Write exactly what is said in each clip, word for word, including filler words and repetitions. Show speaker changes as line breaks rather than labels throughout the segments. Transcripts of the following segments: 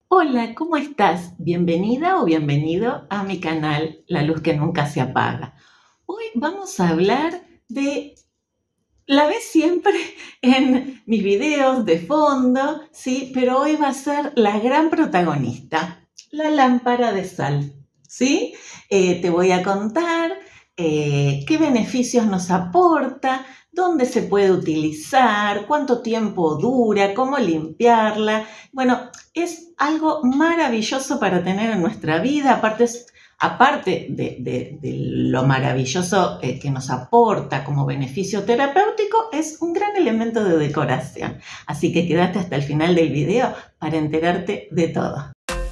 Hola, ¿cómo estás? Bienvenida o bienvenido a mi canal La Luz que Nunca Se Apaga. Hoy vamos a hablar de, la ves siempre en mis videos de fondo, sí, pero hoy va a ser la gran protagonista, la lámpara de sal, ¿sí? Eh, te voy a contar eh, qué beneficios nos aporta, dónde se puede utilizar, cuánto tiempo dura, cómo limpiarla. Bueno, es algo maravilloso para tener en nuestra vida, aparte, es, aparte de, de, de, lo maravilloso eh, que nos aporta como beneficio terapéutico, es un gran elemento de decoración. Así que quédate hasta el final del video para enterarte de todo.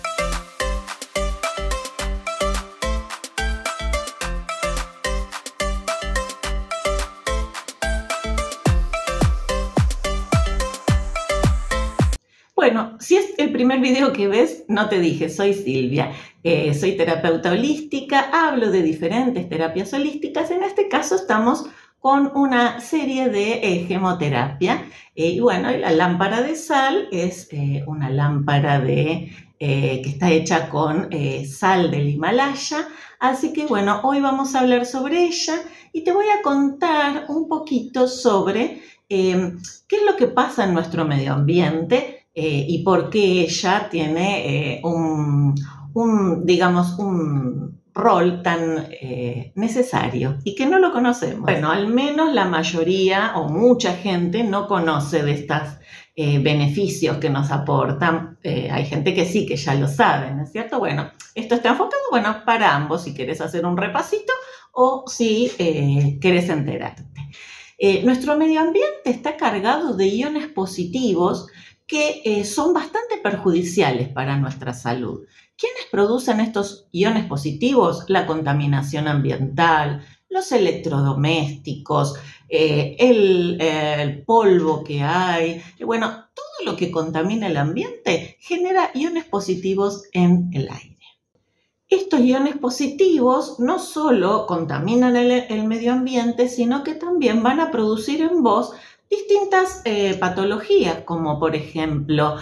Bueno, si es el primer video que ves, no te dije, soy Silvia, eh, soy terapeuta holística, hablo de diferentes terapias holísticas. En este caso estamos con una serie de eh, gemoterapia. Eh, y bueno, la lámpara de sal es eh, una lámpara de, eh, que está hecha con eh, sal del Himalaya. Así que bueno, hoy vamos a hablar sobre ella y te voy a contar un poquito sobre eh, qué es lo que pasa en nuestro medio ambiente. Eh, y por qué ella tiene eh, un, un, digamos, un rol tan eh, necesario y que no lo conocemos. Bueno, al menos la mayoría o mucha gente no conoce de estos eh, beneficios que nos aportan. Eh, hay gente que sí, que ya lo sabe, ¿no es cierto? Bueno, esto está enfocado, bueno, para ambos, si quieres hacer un repasito o si eh, quieres enterarte. Eh, nuestro medio ambiente está cargado de iones positivos que eh, son bastante perjudiciales para nuestra salud. ¿Quiénes producen estos iones positivos? La contaminación ambiental, los electrodomésticos, eh, el, eh, el polvo que hay. Bueno, todo lo que contamina el ambiente genera iones positivos en el aire. Estos iones positivos no solo contaminan el, el medio ambiente, sino que también van a producir en vos distintas eh, patologías, como por ejemplo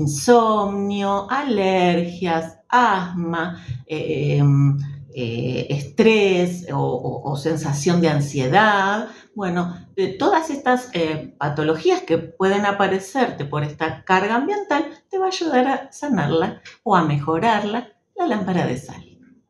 insomnio, alergias, asma, eh, eh, estrés o, o, o sensación de ansiedad. Bueno, de todas estas eh, patologías que pueden aparecerte por esta carga ambiental, te va a ayudar a sanarla o a mejorarla la lámpara de sal.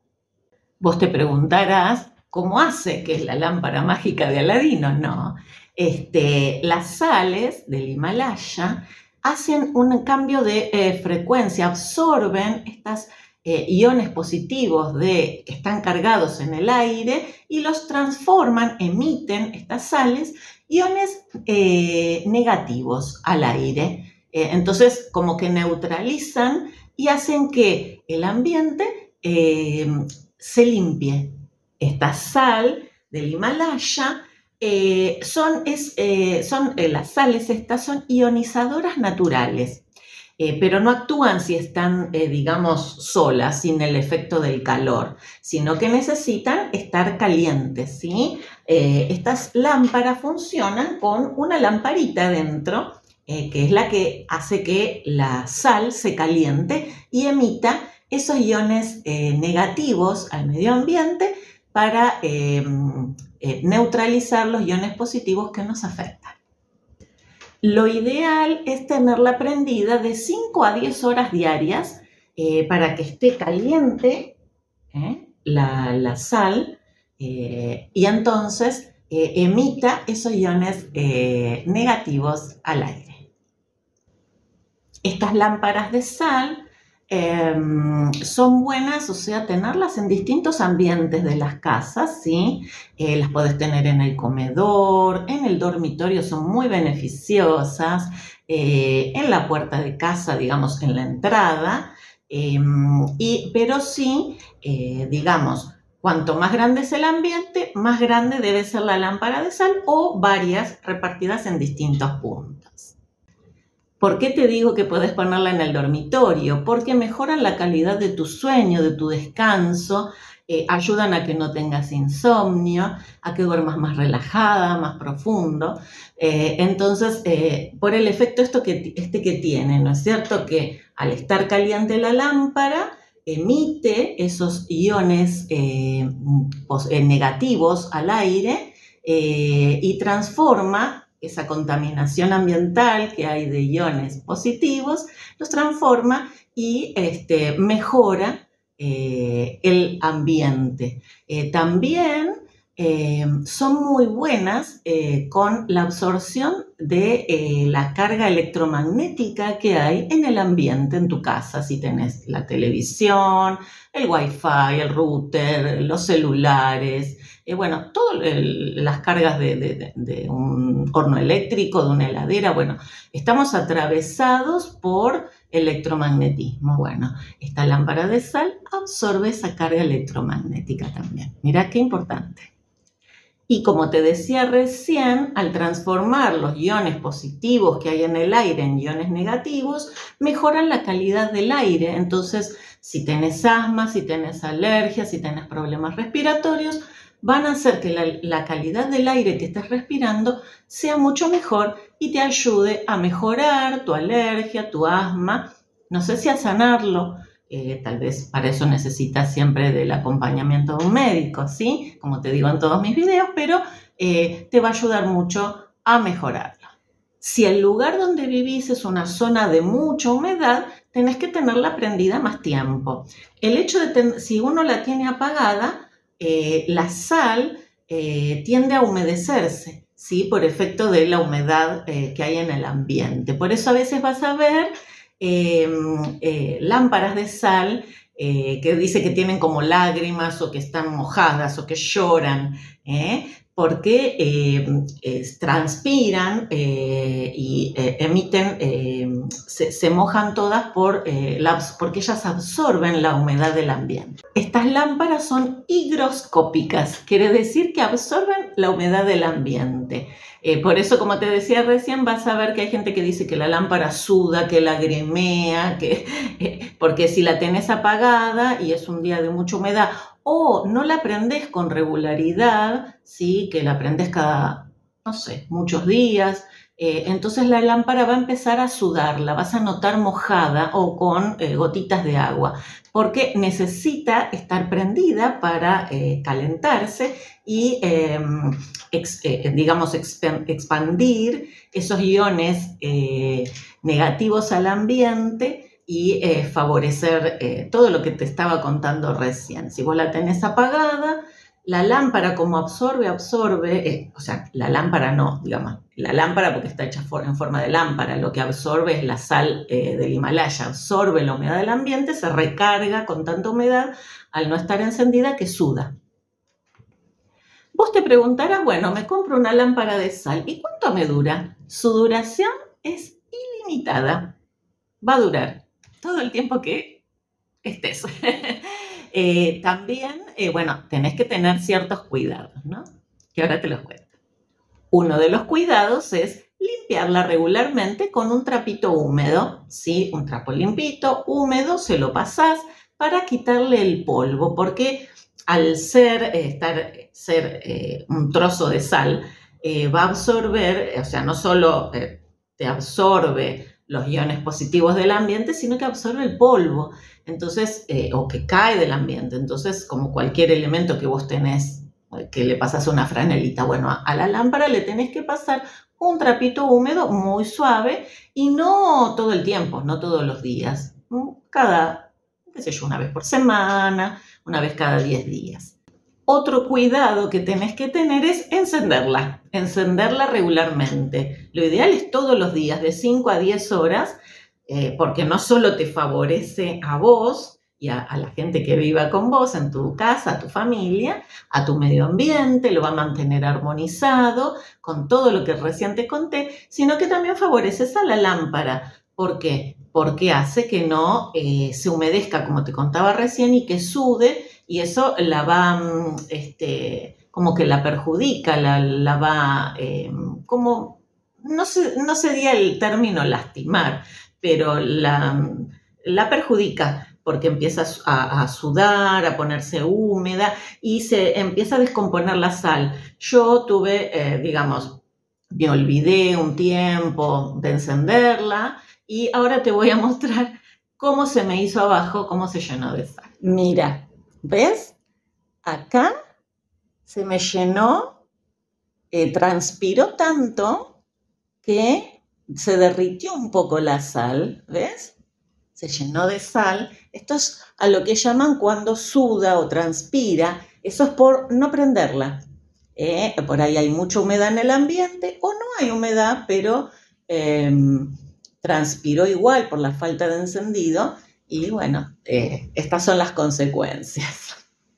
Vos te preguntarás, ¿cómo hace que es la lámpara mágica de Aladino? No. Este, las sales del Himalaya hacen un cambio de eh, frecuencia, absorben estos eh, iones positivos de, que están cargados en el aire y los transforman, emiten estas sales, iones eh, negativos al aire. Eh, entonces, como que neutralizan y hacen que el ambiente eh, se limpie. Esta sal del Himalaya Eh, son, es, eh, son eh, las sales estas son ionizadoras naturales, eh, pero no actúan si están, eh, digamos, solas, sin el efecto del calor, sino que necesitan estar calientes, ¿sí? Eh, estas lámparas funcionan con una lamparita dentro, eh, que es la que hace que la sal se caliente y emita esos iones eh, negativos al medio ambiente para eh, eh, neutralizar los iones positivos que nos afectan. Lo ideal es tenerla prendida de cinco a diez horas diarias eh, para que esté caliente eh, la, la sal eh, y entonces eh, emita esos iones eh, negativos al aire. Estas lámparas de sal Eh, son buenas, o sea, tenerlas en distintos ambientes de las casas, ¿sí? Eh, las puedes tener en el comedor, en el dormitorio, son muy beneficiosas, eh, en la puerta de casa, digamos, en la entrada, eh, y, pero sí, eh, digamos, cuanto más grande es el ambiente, más grande debe ser la lámpara de sal o varias repartidas en distintos puntos. ¿Por qué te digo que puedes ponerla en el dormitorio? Porque mejoran la calidad de tu sueño, de tu descanso, eh, ayudan a que no tengas insomnio, a que duermas más relajada, más profundo. Eh, entonces, eh, por el efecto esto que, este que tiene, ¿no es cierto? Que al estar caliente la lámpara, emite esos iones eh, eh, negativos al aire eh, y transforma esa contaminación ambiental que hay de iones positivos, los transforma y este, mejora eh, el ambiente. Eh, también eh, son muy buenas eh, con la absorción de eh, la carga electromagnética que hay en el ambiente, en tu casa, si tenés la televisión, el wifi, el router, los celulares, eh, bueno, todas las cargas de, de, de un horno eléctrico, de una heladera, bueno, estamos atravesados por electromagnetismo. Bueno, esta lámpara de sal absorbe esa carga electromagnética también. Mirá qué importante. Y como te decía recién, al transformar los iones positivos que hay en el aire en iones negativos, mejoran la calidad del aire. Entonces, si tenés asma, si tenés alergias, si tenés problemas respiratorios, van a hacer que la, la calidad del aire que estés respirando sea mucho mejor y te ayude a mejorar tu alergia, tu asma, no sé si a sanarlo. Eh, tal vez para eso necesitas siempre del acompañamiento de un médico, ¿sí? Como te digo en todos mis videos, pero eh, te va a ayudar mucho a mejorarlo. Si el lugar donde vivís es una zona de mucha humedad, tenés que tenerla prendida más tiempo. El hecho de tener, si uno la tiene apagada, eh, la sal eh, tiende a humedecerse, ¿sí? Por efecto de la humedad eh, que hay en el ambiente. Por eso a veces vas a ver Eh, eh, lámparas de sal eh, que dice que tienen como lágrimas o que están mojadas o que lloran, ¿eh? porque eh, eh, transpiran eh, y eh, emiten, eh, se, se mojan todas por, eh, la, porque ellas absorben la humedad del ambiente. Estas lámparas son higroscópicas, quiere decir que absorben la humedad del ambiente. Eh, por eso, como te decía recién, vas a ver que hay gente que dice que la lámpara suda, que lagrimea, que, eh, porque si la tenés apagada y es un día de mucha humedad o no la prendés con regularidad, ¿sí? Que la prendés cada, no sé, muchos días, eh, entonces la lámpara va a empezar a sudar, la vas a notar mojada o con eh, gotitas de agua, porque necesita estar prendida para eh, calentarse y, eh, ex, eh, digamos, expandir esos iones eh, negativos al ambiente y eh, favorecer eh, todo lo que te estaba contando recién. Si vos la tenés apagada, la lámpara como absorbe, absorbe, eh, o sea, la lámpara no, digamos, la lámpara porque está hecha for, en forma de lámpara, lo que absorbe es la sal eh, del Himalaya, absorbe la humedad del ambiente, se recarga con tanta humedad al no estar encendida que suda. Vos te preguntarás, bueno, me compro una lámpara de sal, ¿y cuánto me dura? Su duración es ilimitada, va a durar todo el tiempo que estés. eh, también, eh, bueno, tenés que tener ciertos cuidados, ¿no? Que ahora te los cuento. Uno de los cuidados es limpiarla regularmente con un trapito húmedo, ¿sí? Un trapo limpito, húmedo, se lo pasás para quitarle el polvo, porque al ser, eh, estar, ser eh, un trozo de sal, eh, va a absorber, o sea, no solo eh, te absorbe los iones positivos del ambiente, sino que absorbe el polvo, entonces, eh, o que cae del ambiente. Entonces, como cualquier elemento que vos tenés, que le pasas una franelita, bueno, a, a la lámpara le tenés que pasar un trapito húmedo muy suave y no todo el tiempo, no todos los días, cada, qué sé yo, una vez por semana, una vez cada diez días. Otro cuidado que tenés que tener es encenderla, encenderla regularmente. Lo ideal es todos los días, de cinco a diez horas, eh, porque no solo te favorece a vos y a, a la gente que viva con vos en tu casa, a tu familia, a tu medio ambiente, lo va a mantener armonizado con todo lo que recién te conté, sino que también favoreces a la lámpara. ¿Por qué? Porque hace que no eh, se humedezca, como te contaba recién, y que sude, y eso la va, este, como que la perjudica, la, la va, eh, como, no, sé, no sería el término lastimar, pero la, la perjudica, porque empieza a, a sudar, a ponerse húmeda y se empieza a descomponer la sal. Yo tuve, eh, digamos, me olvidé un tiempo de encenderla y ahora te voy a mostrar cómo se me hizo abajo, cómo se llenó de sal. Mira, ¿ves? Acá se me llenó, eh, transpiró tanto que se derritió un poco la sal, ¿ves? Se llenó de sal. Esto es a lo que llaman cuando suda o transpira. Eso es por no prenderla. Eh, por ahí hay mucha humedad en el ambiente o no hay humedad, pero eh, transpiró igual por la falta de encendido y bueno, eh, estas son las consecuencias.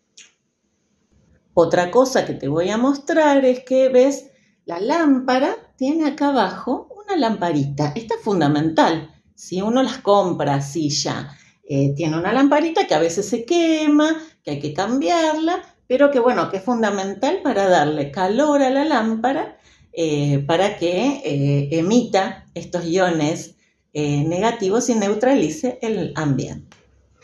Otra cosa que te voy a mostrar es que, ¿ves? La lámpara tiene acá abajo una lamparita. Esta es fundamental. Si uno las compra así ya, eh, tiene una lamparita que a veces se quema, que hay que cambiarla, pero que bueno, que es fundamental para darle calor a la lámpara eh, para que eh, emita estos iones eh, negativos y neutralice el ambiente.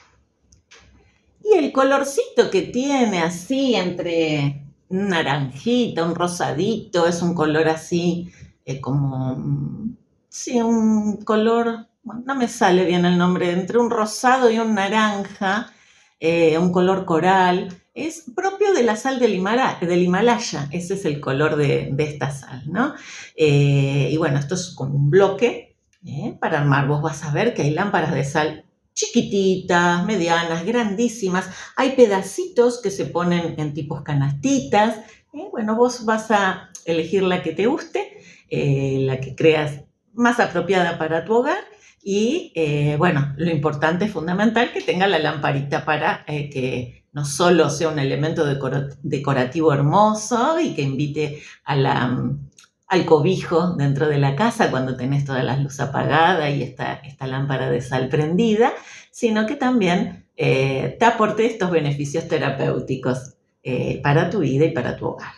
Y el colorcito que tiene así entre un naranjita, un rosadito, es un color así eh, como, sí, un color, bueno, no me sale bien el nombre, entre un rosado y un naranja, eh, un color coral. Es propio de la sal del Himalaya, del Himalaya. Ese es el color de, de esta sal, ¿no? Eh, y bueno, esto es como un bloque eh, para armar. Vos vas a ver que hay lámparas de sal chiquititas, medianas, grandísimas. Hay pedacitos que se ponen en tipos canastitas. Eh, bueno, vos vas a elegir la que te guste, eh, la que creas más apropiada para tu hogar. Y eh, bueno, lo importante es fundamental que tenga la lamparita para eh, que no solo sea un elemento decorativo hermoso y que invite a la, al cobijo dentro de la casa cuando tenés todas las luces apagadas y esta, esta lámpara de sal prendida, sino que también eh, te aporte estos beneficios terapéuticos eh, para tu vida y para tu hogar.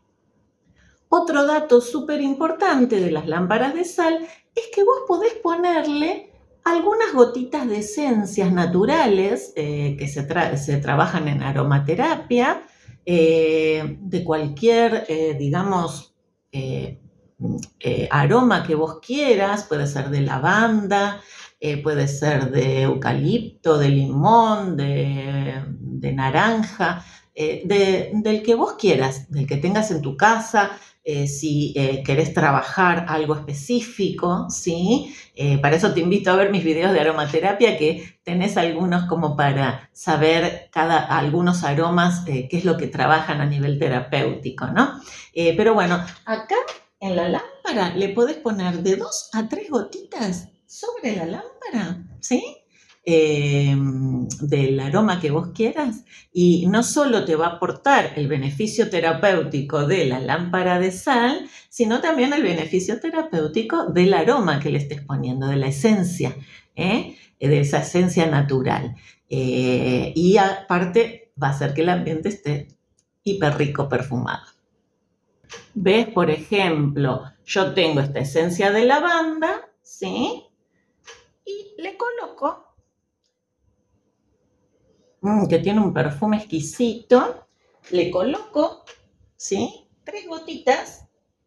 Otro dato súper importante de las lámparas de sal es que vos podés ponerle algunas gotitas de esencias naturales eh, que se, tra se trabajan en aromaterapia, eh, de cualquier, eh, digamos, eh, eh, aroma que vos quieras. Puede ser de lavanda, eh, puede ser de eucalipto, de limón, de, de naranja, eh, de, del que vos quieras, del que tengas en tu casa. Eh, si eh, querés trabajar algo específico, ¿sí? Eh, para eso te invito a ver mis videos de aromaterapia, que tenés algunos como para saber cada, algunos aromas, eh, qué es lo que trabajan a nivel terapéutico, ¿no? Eh, pero bueno, acá en la lámpara le podés poner de dos a tres gotitas sobre la lámpara, ¿sí? Eh, del aroma que vos quieras, y no solo te va a aportar el beneficio terapéutico de la lámpara de sal, sino también el beneficio terapéutico del aroma que le estés poniendo, de la esencia, ¿eh? de esa esencia natural. Eh, y aparte va a hacer que el ambiente esté hiper rico perfumado. ¿Ves? Por ejemplo, yo tengo esta esencia de lavanda, ¿sí? Y le coloco que tiene un perfume exquisito, le coloco, ¿sí? Tres gotitas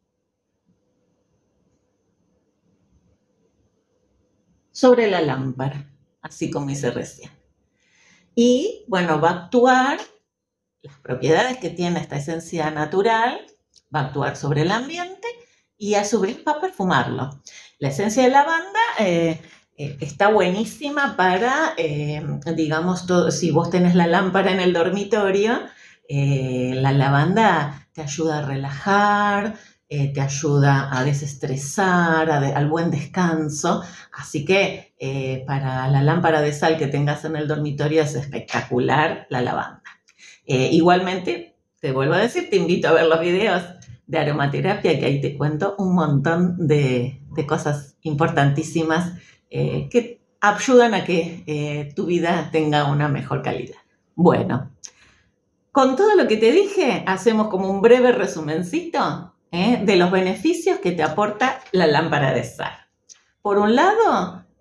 sobre la lámpara, así como hice recién. Y bueno, va a actuar, las propiedades que tiene esta esencia natural, va a actuar sobre el ambiente y a su vez va a perfumarlo. La esencia de lavanda eh, Eh, está buenísima para, eh, digamos, todo, si vos tenés la lámpara en el dormitorio, eh, la lavanda te ayuda a relajar, eh, te ayuda a desestresar, a de, al buen descanso. Así que eh, para la lámpara de sal que tengas en el dormitorio es espectacular la lavanda. Eh, igualmente, te vuelvo a decir, te invito a ver los videos de aromaterapia, que ahí te cuento un montón de, de cosas importantísimas Eh, que ayudan a que eh, tu vida tenga una mejor calidad. Bueno, con todo lo que te dije, hacemos como un breve resumencito eh, de los beneficios que te aporta la lámpara de sal. Por un lado,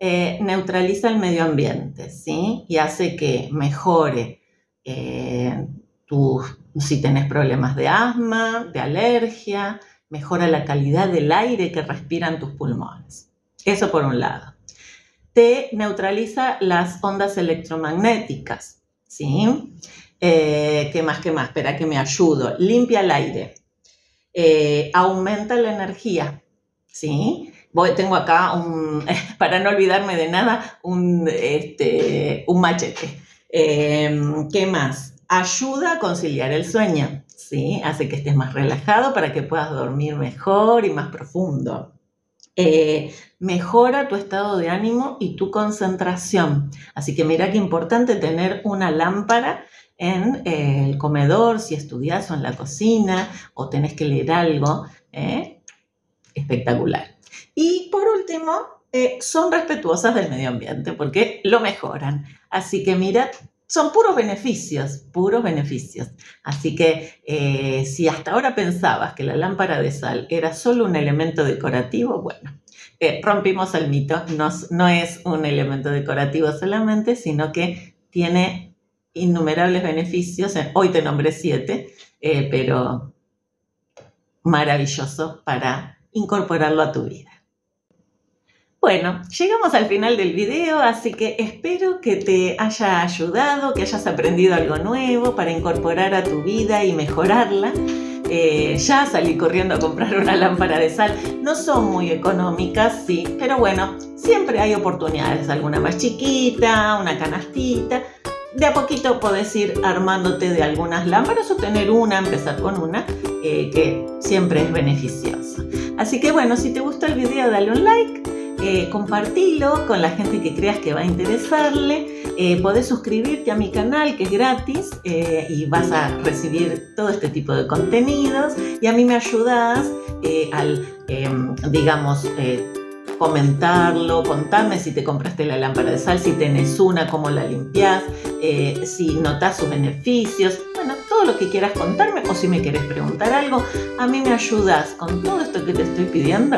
eh, neutraliza el medio ambiente, ¿sí? Y hace que mejore eh, tu, si tenés problemas de asma, de alergia, mejora la calidad del aire que respiran tus pulmones. Eso por un lado. Te neutraliza las ondas electromagnéticas, ¿sí? Eh, ¿Qué más, qué más? Espera que me ayudo. Limpia el aire. Eh, aumenta la energía, ¿sí? Voy, tengo acá, un, para no olvidarme de nada, un, este, un machete. Eh, ¿Qué más? Ayuda a conciliar el sueño, ¿sí? Hace que estés más relajado para que puedas dormir mejor y más profundo. Eh, mejora tu estado de ánimo y tu concentración. Así que mira qué importante tener una lámpara en eh, el comedor, si estudias o en la cocina, o tenés que leer algo. ¿eh? Espectacular. Y por último, eh, son respetuosas del medio ambiente porque lo mejoran. Así que mirad, son puros beneficios, puros beneficios. Así que eh, si hasta ahora pensabas que la lámpara de sal era solo un elemento decorativo, bueno, eh, rompimos el mito. No, no es un elemento decorativo solamente, sino que tiene innumerables beneficios. Hoy te nombré siete, eh, pero maravilloso para incorporarlo a tu vida. Bueno, llegamos al final del video, así que espero que te haya ayudado, que hayas aprendido algo nuevo para incorporar a tu vida y mejorarla. Eh, ya salí corriendo a comprar una lámpara de sal. No son muy económicas, sí, pero bueno, siempre hay oportunidades. Alguna más chiquita, una canastita. De a poquito podés ir armándote de algunas lámparas o tener una, empezar con una, eh, que siempre es beneficioso. Así que bueno, si te gustó el video, dale un like. Eh, compartilo con la gente que creas que va a interesarle. Eh, podés suscribirte a mi canal, que es gratis, eh, y vas a recibir todo este tipo de contenidos. Y a mí me ayudas eh, al, eh, digamos, eh, comentarlo, contarme si te compraste la lámpara de sal, si tenés una, cómo la limpiás, eh, si notás sus beneficios. Bueno, todo lo que quieras contarme, o si me querés preguntar algo, a mí me ayudas con todo esto que te estoy pidiendo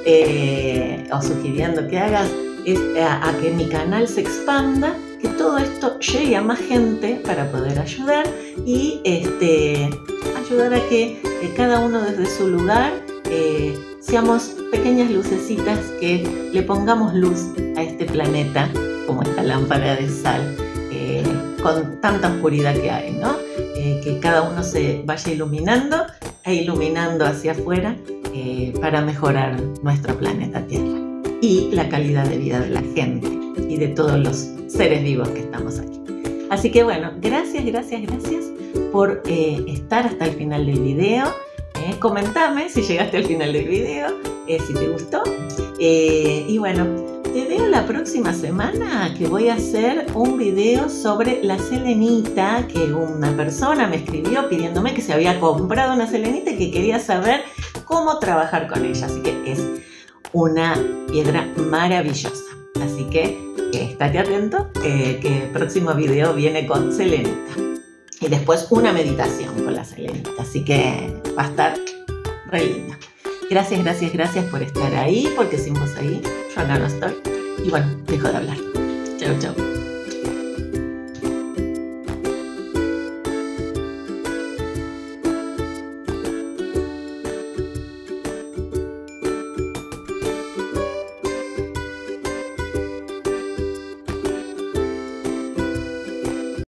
eh, o sugiriendo que hagas, es a, a que mi canal se expanda, que todo esto llegue a más gente para poder ayudar y este, ayudar a que eh, cada uno desde su lugar eh, seamos pequeñas lucecitas que le pongamos luz a este planeta, como esta lámpara de sal, eh, con tanta oscuridad que hay, ¿no? Eh, que cada uno se vaya iluminando e iluminando hacia afuera eh, para mejorar nuestro planeta Tierra y la calidad de vida de la gente y de todos los seres vivos que estamos aquí. Así que bueno, gracias, gracias, gracias por eh, estar hasta el final del video. Eh, comentame si llegaste al final del video, eh, si te gustó. Eh, y bueno, te veo la próxima semana, que voy a hacer un video sobre la selenita, que una persona me escribió pidiéndome que se había comprado una selenita y que quería saber cómo trabajar con ella. Así que es una piedra maravillosa. Así que eh, estate atento, eh, que el próximo video viene con selenita. Y después una meditación con la selenita. Así que va a estar re linda. Gracias, gracias, gracias por estar ahí, porque sin vos ahí yo acá no estoy. Y bueno, dejo de hablar. Chau, chau.